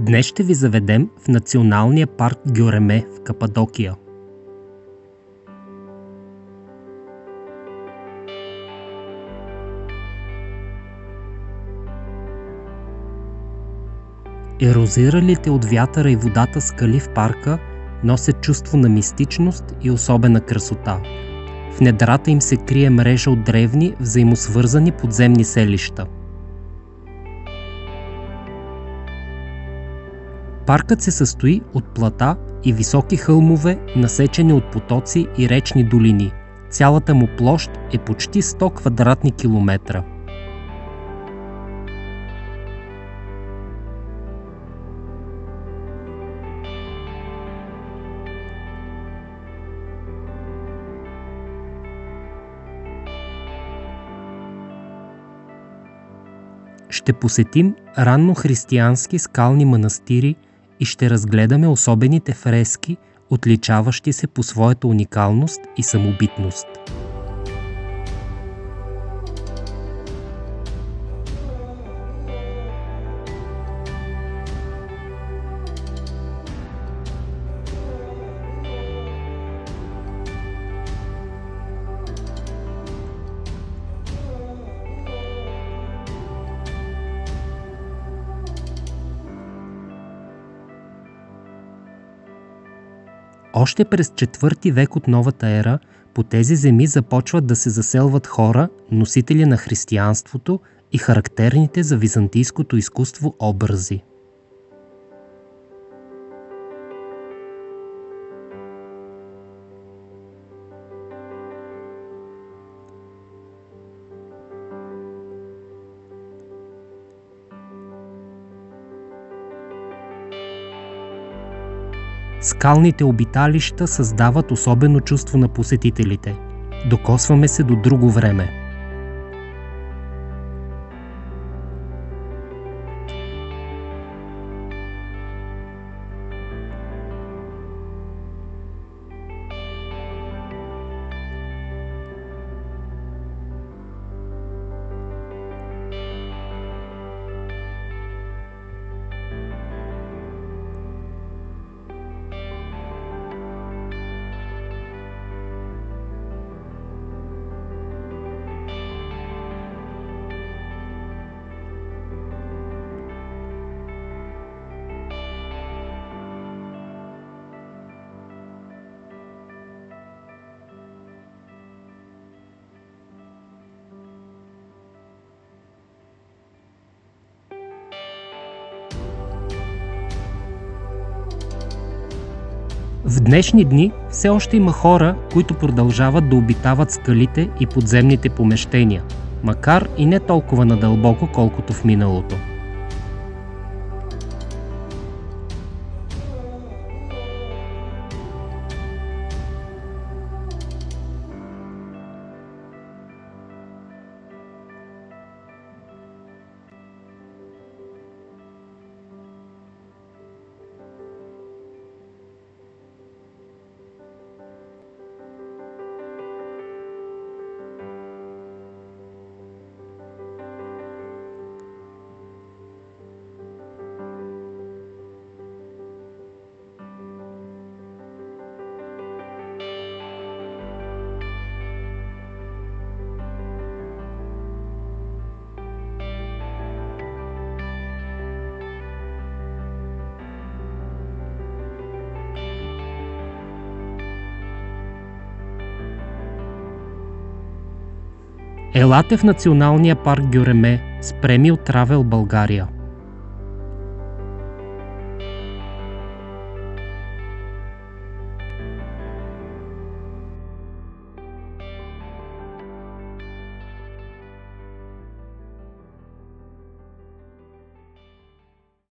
Днес ще ви заведем в Националния парк Гьореме в Кападокия. Ерозиралите от вятъра и водата скали в парка носят чувство на мистичност и особена красота. В недрата им се крие мрежа от древни, взаимосвързани подземни селища. Паркът се състои от плата и високи хълмове, насечени от потоци и речни долини. Цялата му площ е почти 100 квадратни километра. Ще посетим раннохристиянски скални манастири и ще разгледаме особените фрески, отличаващи се по своята уникалност и самобитност. Още през 4 век от новата ера по тези земи започват да се заселват хора, носители на християнството и характерните за византийското изкуство образи. Скалните обиталища създават особено чувство на посетителите. Докосваме се до друго време. В днешни дни все още има хора, които продължават да обитават скалите и подземните помещения, макар и не толкова надълбоко, колкото в миналото. Елате в Националния парк Гьореме с Премио Травел България.